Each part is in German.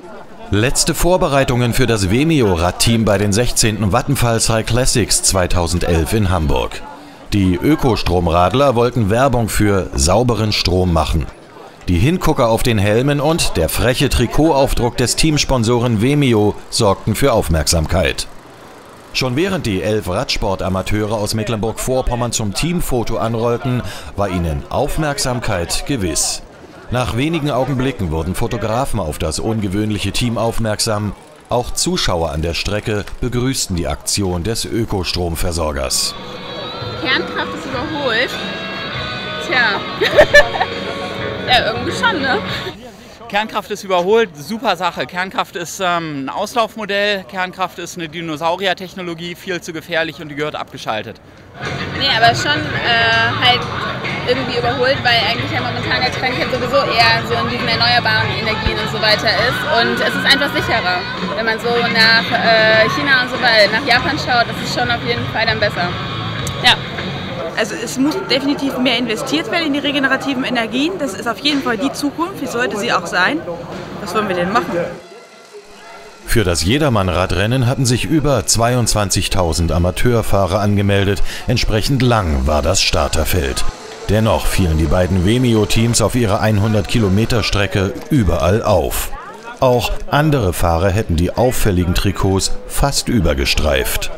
Letzte Vorbereitungen für das Vemio-Radteam bei den 16. Vattenfall Cyclassics 2011 in Hamburg. Die Ökostromradler wollten Werbung für sauberen Strom machen. Die Hingucker auf den Helmen und der freche Trikotaufdruck des Teamsponsoren Vemio sorgten für Aufmerksamkeit. Schon während die 11 Radsportamateure aus Mecklenburg-Vorpommern zum Teamfoto anrollten, war ihnen Aufmerksamkeit gewiss. Nach wenigen Augenblicken wurden Fotografen auf das ungewöhnliche Team aufmerksam. Auch Zuschauer an der Strecke begrüßten die Aktion des Ökostromversorgers. Kernkraft ist überholt. Tja, ja, irgendwie schon, ne? Kernkraft ist überholt, super Sache. Kernkraft ist ein Auslaufmodell, Kernkraft ist eine Dinosaurier-Technologie, viel zu gefährlich und die gehört abgeschaltet. Nee, aber schon halt irgendwie überholt, weil eigentlich ja momentan der Trend halt sowieso eher so in diesen erneuerbaren Energien und so weiter ist. Und es ist einfach sicherer, wenn man so nach China und so weiter, nach Japan schaut, das ist schon auf jeden Fall dann besser. Ja. Also es muss definitiv mehr investiert werden in die regenerativen Energien. Das ist auf jeden Fall die Zukunft, wie sollte sie auch sein. Was wollen wir denn machen? Für das Jedermann-Radrennen hatten sich über 22.000 Amateurfahrer angemeldet. Entsprechend lang war das Starterfeld. Dennoch fielen die beiden Vemio-Teams auf ihrer 100-Kilometer-Strecke überall auf. Auch andere Fahrer hätten die auffälligen Trikots fast übergestreift.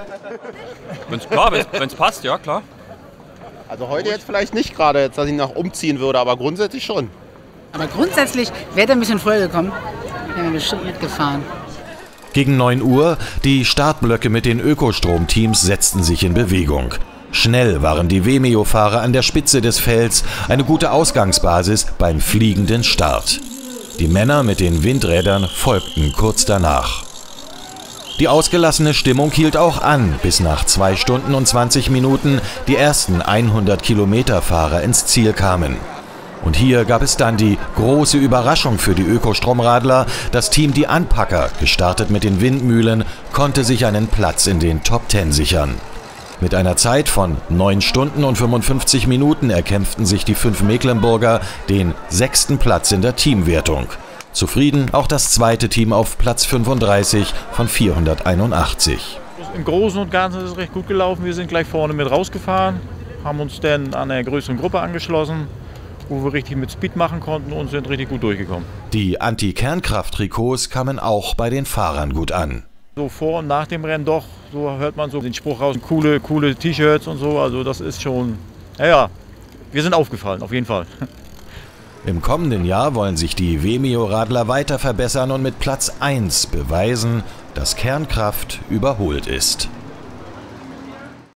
Wenn es passt, ja klar. Also heute jetzt vielleicht nicht gerade, jetzt, dass ich noch umziehen würde, aber grundsätzlich schon. Aber grundsätzlich wäre er ein bisschen früher gekommen, wären wir bestimmt mitgefahren. Gegen 9 Uhr, die Startblöcke mit den Ökostromteams setzten sich in Bewegung. Schnell waren die Vemio-Fahrer an der Spitze des Felds, eine gute Ausgangsbasis beim fliegenden Start. Die Männer mit den Windrädern folgten kurz danach. Die ausgelassene Stimmung hielt auch an, bis nach 2 Stunden und 20 Minuten die ersten 100-Kilometer-Fahrer ins Ziel kamen. Und hier gab es dann die große Überraschung für die Ökostromradler. Das Team Die Anpacker, gestartet mit den Windmühlen, konnte sich einen Platz in den Top 10 sichern. Mit einer Zeit von 9 Stunden und 55 Minuten erkämpften sich die 5 Mecklenburger den 6. Platz in der Teamwertung. Zufrieden auch das zweite Team auf Platz 35 von 481. Im Großen und Ganzen ist es recht gut gelaufen. Wir sind gleich vorne mit rausgefahren, haben uns dann an einer größeren Gruppe angeschlossen, wo wir richtig mit Speed machen konnten und sind richtig gut durchgekommen. Die Anti-Kernkraft-Trikots kamen auch bei den Fahrern gut an. So vor und nach dem Rennen doch, so hört man so den Spruch raus, coole T-Shirts und so, also das ist schon, ja, wir sind aufgefallen, auf jeden Fall. Im kommenden Jahr wollen sich die Vemio-Radler weiter verbessern und mit Platz 1 beweisen, dass Kernkraft überholt ist.